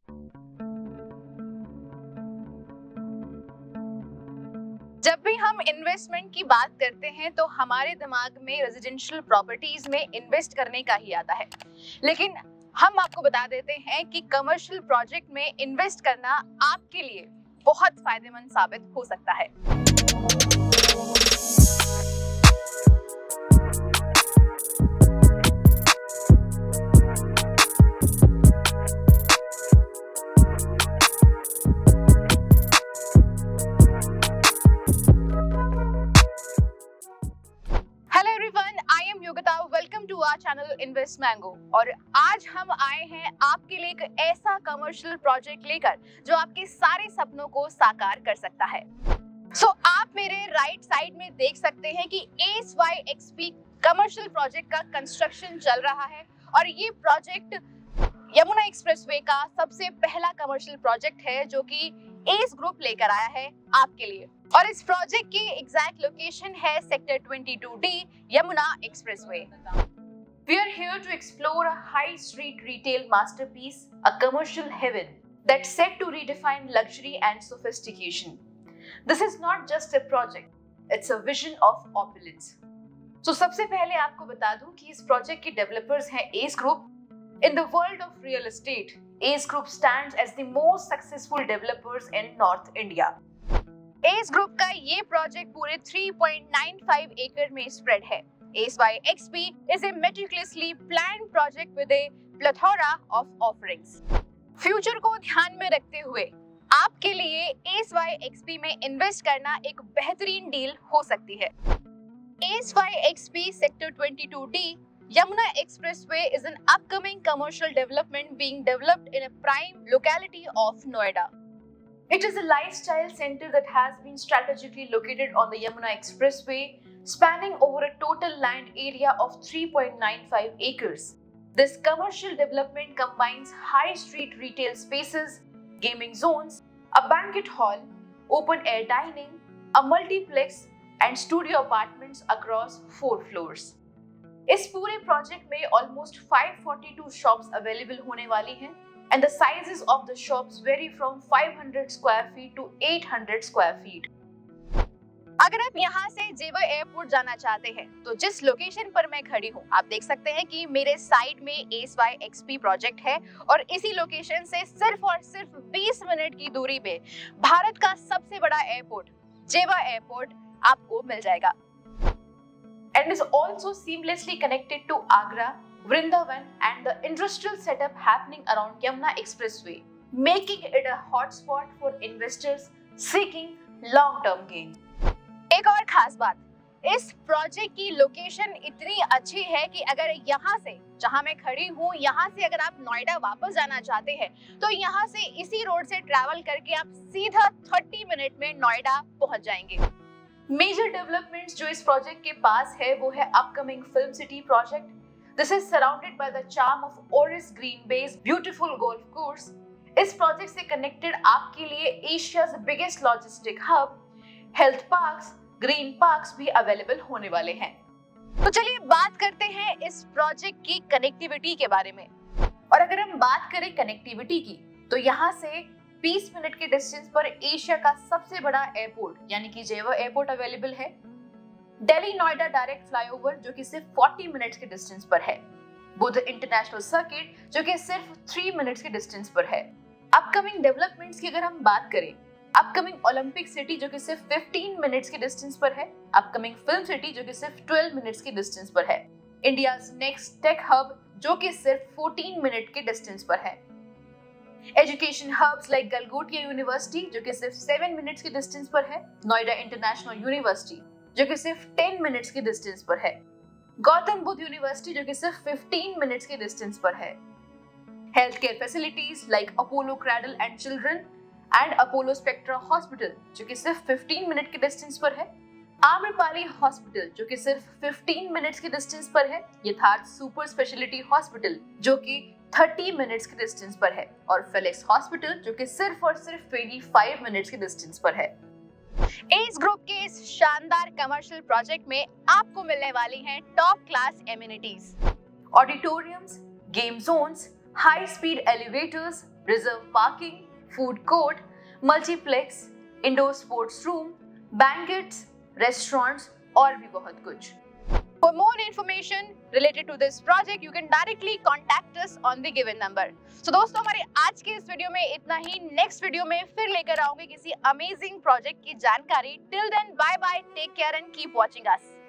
जब भी हम इन्वेस्टमेंट की बात करते हैं तो हमारे दिमाग में रेजिडेंशियल प्रॉपर्टीज में इन्वेस्ट करने का ही आता है, लेकिन हम आपको बता देते हैं कि कमर्शियल प्रोजेक्ट में इन्वेस्ट करना आपके लिए बहुत फायदेमंद साबित हो सकता है। Welcome to our channel invest mango. और आज हम आए हैं आपके लिए एक ऐसा कमर्शियल प्रोजेक्ट लेकर जो आपके सारे सपनों को साकार कर सकता है। आप मेरे राइट साइड में देख सकते हैं कि ACE YXP कमर्शियल प्रोजेक्ट का कंस्ट्रक्शन चल रहा है और ये प्रोजेक्ट यमुना एक्सप्रेसवे का सबसे पहला कमर्शियल प्रोजेक्ट है जो कि ACE ग्रुप लेकर आया है आपके लिए। और इस प्रोजेक्ट की एग्जैक्ट लोकेशन है sector 22D Yamuna expressway. We are here to explore a high street retail masterpiece, a commercial heaven that's set to redefine luxury and sophistication. This is not just a project, it's a vision of opulence. सबसे पहले आपको बता दूं कि इस project के developers हैं ACE ग्रुप। In the world of real estate, ACE Group stands as the most successful developers in North India. ACE Group का ये प्रोजेक्ट पूरे 3.95 एकड़ में स्प्रेड है। ACE YXP is a meticulously planned project with a plethora of offerings. Future को ध्यान में रखते हुए आपके लिए ACE YXP में इन्वेस्ट करना एक बेहतरीन डील हो सकती है। ACE YXP sector 22D Yamuna Expressway is an upcoming commercial development being developed in a prime locality of Noida. It is a lifestyle center that has been strategically located on the Yamuna Expressway, spanning over a total land area of 3.95 acres. This commercial development combines high street retail spaces, gaming zones, a banquet hall, open-air dining, a multiplex and studio apartments across 4 floors. इस पूरे project में almost 542 shops available होने वाली हैं and the sizes of the shops vary from 500 square feet to 800 square feet. अगर आप यहाँ से जेवर एयरपोर्ट जाना चाहते हैं तो जिस लोकेशन पर मैं खड़ी हूँ आप देख सकते हैं कि मेरे साइड में ACE YXP प्रोजेक्ट है और इसी लोकेशन से सिर्फ और सिर्फ 20 मिनट की दूरी पे भारत का सबसे बड़ा एयरपोर्ट जेवर एयरपोर्ट आपको मिल जाएगा। And is also seamlessly connected to Agra, Vrindavan and the industrial setup happening around Yamuna Expressway, making it a hotspot for investors seeking long-term gain. एक और खास बात, इस प्रोजेक्ट की लोकेशन इतनी अच्छी है कि अगर यहाँ से जहाँ मैं खड़ी हूँ यहाँ से अगर आप नोएडा वापस जाना चाहते हैं तो यहाँ से इसी रोड से ट्रैवल करके आप सीधा 30 मिनट में नोएडा पहुँच जाएंगे। मेजर डेवलपमेंट्स जो इस प्रोजेक्ट के पास है वो है upcoming film city project. This is surrounded by the charm of Oris green base beautiful golf course. इस प्रोजेक्ट से कनेक्टेड आपके लिए Asia's biggest logistic hub, health parks, green parks भी अवेलेबल होने वाले हैं। तो चलिए बात करते हैं इस प्रोजेक्ट की कनेक्टिविटी के बारे में। और अगर हम बात करें कनेक्टिविटी की तो यहाँ से 20 मिनट के डिस्टेंस पर एशिया का सबसे बड़ा एयरपोर्ट यानी कि जेवर एयरपोर्ट अवेलेबल है। दिल्ली नोएडा डायरेक्ट फ्लाईओवर जो कि सिर्फ 40 मिनट्स के डिस्टेंस पर है। बुद्ध इंटरनेशनल सर्किट जो कि सिर्फ 3 मिनट्स के डिस्टेंस पर है। अपकमिंग डेवलपमेंट्स की अगर हम बात करें, अपकमिंग ओलंपिक सिटी जो कि सिर्फ 15 मिनट्स के डिस्टेंस पर है। अपकमिंग फिल्म सिटी जो कि सिर्फ 12 मिनट्स के डिस्टेंस पर है। इंडियाज नेक्स्ट टेक हब जो कि सिर्फ 14 मिनट के डिस्टेंस पर है। Education hubs like Galgotia university जो कि सिर्फ 7 मिनट्स के डिस्टेंस पर है। नोएडा इंटरनेशनल यूनिवर्सिटी जो कि सिर्फ 10 मिनट्स के डिस्टेंस पर है। गौतम बुद्ध यूनिवर्सिटी जो कि सिर्फ 15 मिनट्स के डिस्टेंस पर है। Health care facilities like Apollo cradle and children and Apollo spectra hospital जो कि सिर्फ 15 मिनट के डिस्टेंस पर है। आम्रपाली हॉस्पिटल जो कि सिर्फ 15 मिनट्स के डिस्टेंस पर है। यथार्थ सुपर स्पेशलिटी हॉस्पिटल जो कि 30 मिनट्स के डिस्टेंस पर है और फेलिक्स हॉस्पिटल जो कि सिर्फ और सिर्फ 25 मिनट्स के डिस्टेंस पर है। ACE ग्रुप के इस शानदार कमर्शियल प्रोजेक्ट में आपको मिलने वाली हैं top class amenities, auditoriums, game zones, high speed elevators, reserve parking, food court, multiplex, indoor sports room, banquets, restaurants और भी बहुत कुछ। For more information related to this project, you can directly contact us on the given number. So दोस्तों, हमारे आज के इस video में इतना ही। नेक्स्ट वीडियो में फिर लेकर आऊंगी किसी अमेजिंग प्रोजेक्ट की जानकारी। Till then, bye bye, take care and keep watching us.